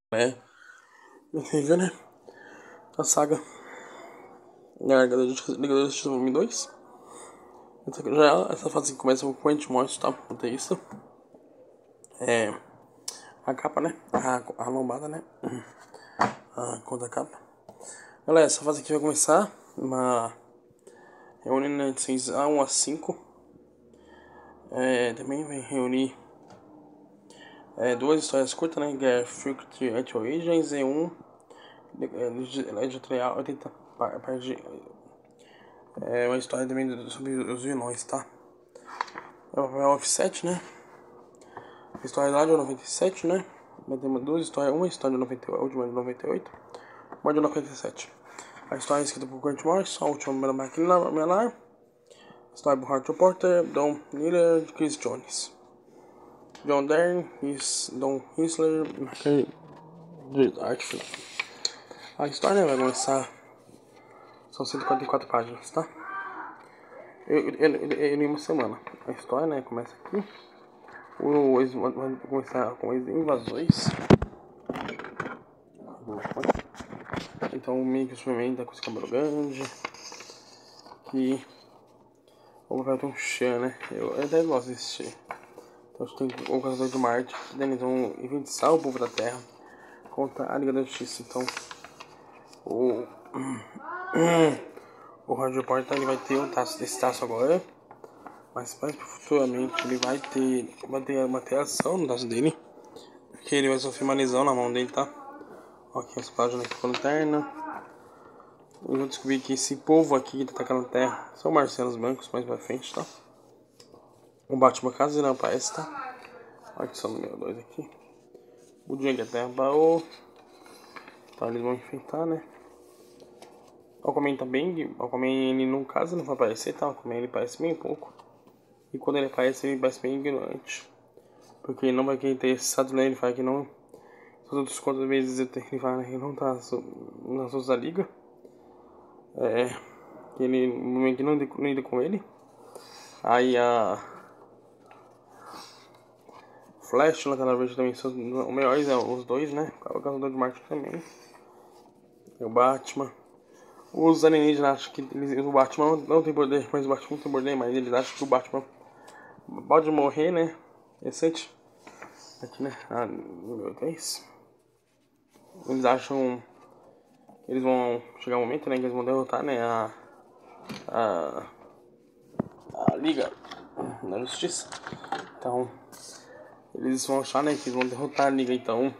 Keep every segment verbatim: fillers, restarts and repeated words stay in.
É, horrível, né? A saga Liga da Justiça Volume dois. Essa, já, essa fase começa com o Quentin Morris, tá? Até isso. É. A capa, né? A, a lombada, né? A contra capa. Galera, essa fase aqui vai começar uma. Reunindo edições A um a cinco. É, também vai reunir é, duas histórias curtas, né? Que é Freak at Origins e um. Editorial oitenta páginas. É uma história também sobre os vilões, tá? É o offset, né? A história lá de noventa e sete, né? Vai ter duas histórias, uma história de noventa e oito, a última de noventa e oito, uma de noventa e sete. A história é escrita por Grant Morrison, a última pela McNamara. A história por Arthur Porter, Don Miller e Chris Jones. John Dern, Don Hinsler e arte final. A história vai começar. São cento e quarenta e quatro páginas, tá? Em uma semana. A história, né, começa aqui. O, vai começar com as invasões. Então o meio que o Superman tá com esse cabelo grande. Que o papel tem um chão, né? Eu, eu até gosto desse chão. Então a gente tem o Caçador de Marte. Eles vão enfrentar o povo da Terra contra a Liga da Justiça. Então o o Roger Porter ele vai ter um taço, esse taço agora. Mas futuramente ele vai ter, vai ter uma reação no taço dele. Porque ele vai sofrer uma lesão na mão dele, tá? Ó, aqui as páginas aqui com a lanterna. Eu vou descobrir que esse povo aqui que tá atacando a Terra são marcianos brancos mais pra frente, tá? O Batman quase não aparece, tá? Olha que só o número dois aqui. O dia que a Terra parou. Então eles vão enfrentar, né? O Aquaman também, o Aquaman ele no caso não vai aparecer, tá? O Aquaman ele aparece bem pouco. E quando ele aparece, ele parece bem ignorante. Porque ele não vai querer ter interessado nele, ele fala que não. As outras quantas vezes ele fala que não tá na sua liga. É. Que ele no momento não lida com ele. Aí a. Flash, Lanterna Verde também são os melhores, é, os dois, né? O Caçador de Marte também. E o Batman. Os alienígenas acham que eles, o Batman não tem poder, mas o Batman tem poder, mas eles acham que o Batman pode morrer, né? Recente. Aqui, né? Ah, meu Deus. Eles acham que eles vão chegar um momento, né? Que eles vão derrotar, né? A. A. A Liga da Justiça. Então. Eles vão achar, né? Que eles vão derrotar a Liga, então.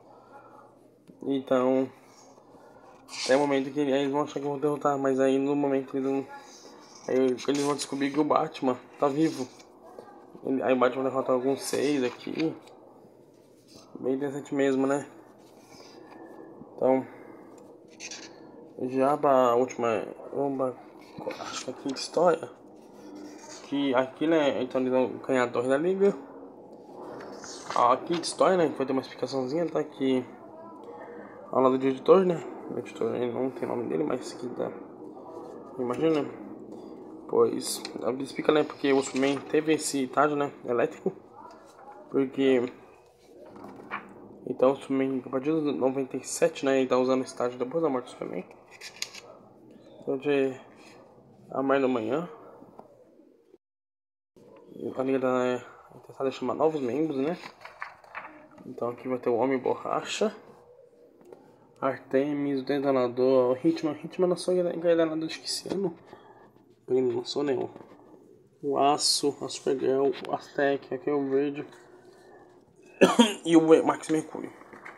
Então. Até o momento que eles vão achar que vão derrotar, mas aí no momento eles vão. Aí eles vão descobrir que o Batman tá vivo. Ele, aí o Batman derrota alguns seis aqui. Bem interessante mesmo, né? Então. Já pra última. Uma, acho que a quinta história. Que aqui, né? Então eles vão ganhar a Torre da Liga. A quinta história, né? Que vai ter uma explicaçãozinha, tá? Que. Ao lado do editor, né? O editor ele não tem nome dele, mas que dá. Imagina. Pois. Ele explica, né? Porque o Superman teve esse estágio, né? Elétrico. Porque. Então o Superman, a partir de noventa e sete, né? Ele tá usando esse estágio depois da morte do Superman. Então de. A mais da manhã. A Liga da. É, tentada chamar novos membros, né? Então aqui vai ter o Homem Borracha. Artemis, o Detonador, o Hitman. Hitman lançou engadanado acho que esse ano. Ele não lançou nenhum. O Aço, a Supergirl, o Aztec, aqui é o Verde. E o Max Mercúrio.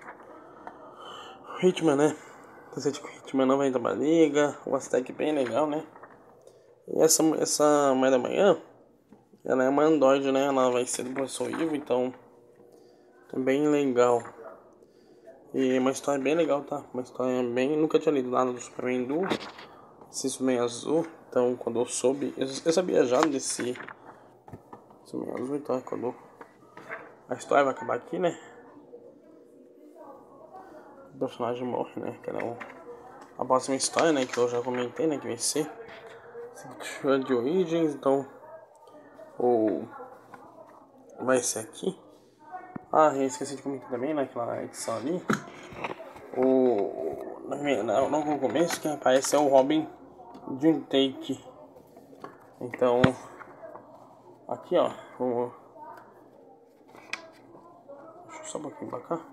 O Hitman, né? O Hitman não vai entrar pra liga. O Aztec bem legal, né? E essa, essa Mãe da Manhã, ela é uma androide, né? Ela vai ser do professor Ivo, então é bem legal. E é uma história bem legal, tá? Uma história bem... Nunca tinha lido nada do Superman do... Esse Superman azul. Então, quando eu soube... Eu, eu sabia já desse... Superman azul, então quando... A história vai acabar aqui, né? O personagem morre, né? Que era o... A próxima história, né? Que eu já comentei, né? Que vai ser... de Origins, então... O... Vai ser aqui. Ah, eu esqueci de comentar também naquela edição ali. O. Logo no começo que aparece é o Robin de um take. Então. Aqui ó. O... Deixa eu só um pouquinho pra cá.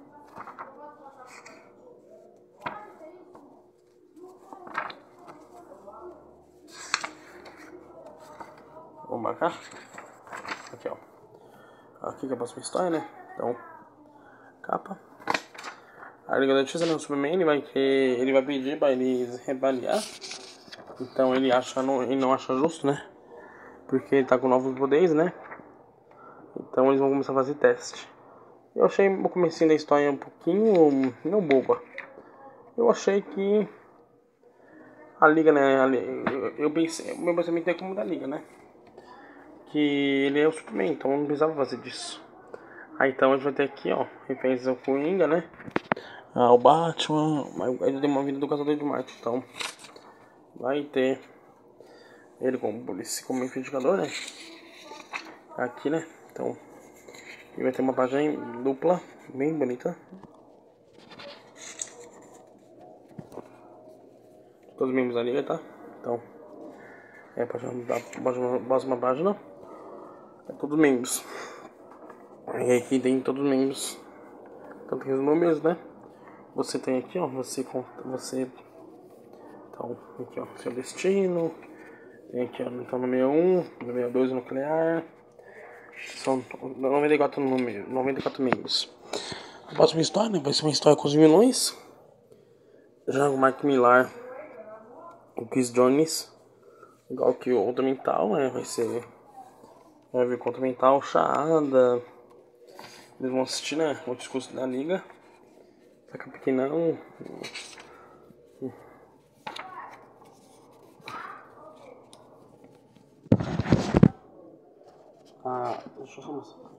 Vamos marcar. Aqui ó. Aqui que é a próxima história, né? Então. Capa. A Liga da Justiça, né? O Superman, ele vai ter. Ele vai pedir pra eles rebaliar. Então ele acha. Não, ele não acha justo, né? Porque ele tá com novos poderes, né? Então eles vão começar a fazer teste. Eu achei o comecinho da história um pouquinho. Não boba. Eu achei que. A Liga, né? A Liga, eu, eu pensei. O meu pensamento é como da Liga, né? Que ele é o Superman, então não precisava fazer disso. Aí então a gente vai ter aqui, ó, referência ao Coringa, né? Ah, o Batman, ele tem uma vida do Caçador de Marte, então vai ter ele como polícia, como investigador, né? Aqui, né? Então ele vai ter uma página dupla, bem bonita. Todos os membros da liga, tá? Então é a página da próxima página. É todos os membros. E aqui tem todos os membros. Então tem os números, né? Você tem aqui, ó, você conta, você. Então, aqui ó, seu destino. Tem aqui ó, então número um, número dois nuclear. São noventa e quatro números, noventa e quatro membros. A próxima história, né, vai ser uma história com os vilões. Já o Mark Millar, o Chris Jones, igual que o Outro Mental, né, vai ser. Vai ver Contra Mental, Charada. Eles vão assistir, né, o discurso da liga. Saca pequenão. Ah, deixa eu só mostrar.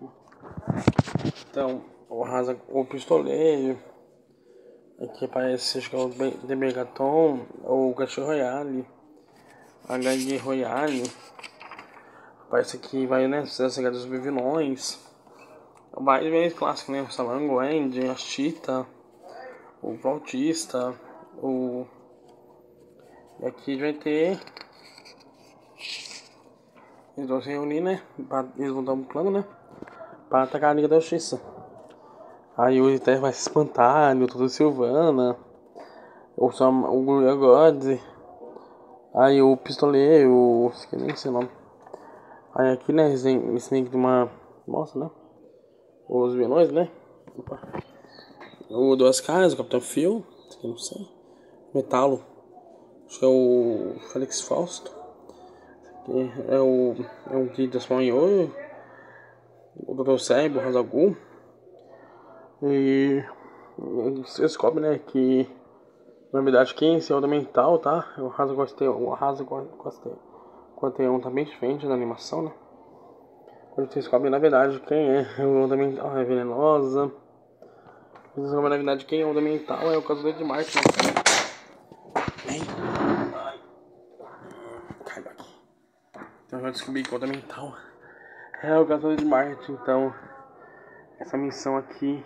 Então, o Rasa, o Pistoleiro. Aqui aparece, acho que é o The Megaton, ou o Clash Royale. A Gang Royale. Aparece aqui, vai, né, as chegadas dos vilões. Vai bem clássico, né, o Salango, o Andy, a Cheetah, o Flautista, o... E aqui vai ter... Eles vão se reunir, né, eles vão dar um plano, né, para atacar a Liga da Justiça. Aí o Ether vai se espantar, o Todo Silvana, o Sam, o Gloria God, aí o Pistoleiro, o... que nem sei o nome. Aí aqui, né, eles têm meio que uma... Mostra, né, os vilões, né. Opa. O Duas Caras, o Capitão Phil, que eu não sei. Metalo, acho que é o Felix Fausto. É o. É um que transforma em ouro. O doutor Cérebro, o Hazagul. E. Você descobre, né, que. Na verdade, quem é esse mental, tá? É o Hazagul. O Hazagul um tá bem diferente na animação, né? Quando você descobre, na verdade, quem é o Onda Mental, é venenosa. Você descobre, na verdade, quem é o Onda Mental é o Caçador de Marte, né? Cai daqui. Então eu já descobri que o Onda Mental é o Caçador de Marte, então essa missão aqui.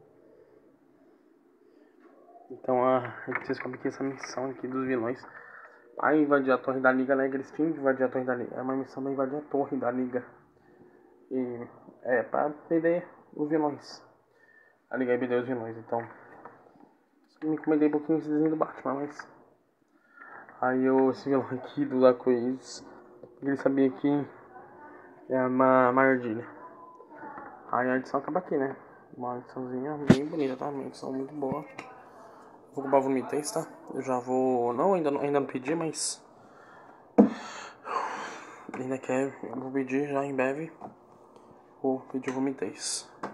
Então a gente descobre que essa missão aqui dos vilões vai invadir a torre da Liga, né? Eles tinham que invadir a torre da Liga. É uma missão pra invadir a torre da Liga. E é pra perder os vilões. A Liga vai perder os vilões, então. Só me encomendei um pouquinho esse desenho do Batman, mas. Aí eu, esse vilão aqui do arco-íris, ele sabia que é uma, uma armadilha. Aí a edição acaba aqui, né? Uma ediçãozinha bem bonita, tá? Uma edição muito boa. Vou comprar o Volume três, tá? Eu já vou... Não, ainda não, ainda não pedi, mas... Ainda quero... Eu vou pedir já em breve. Vou pedir o Volume três.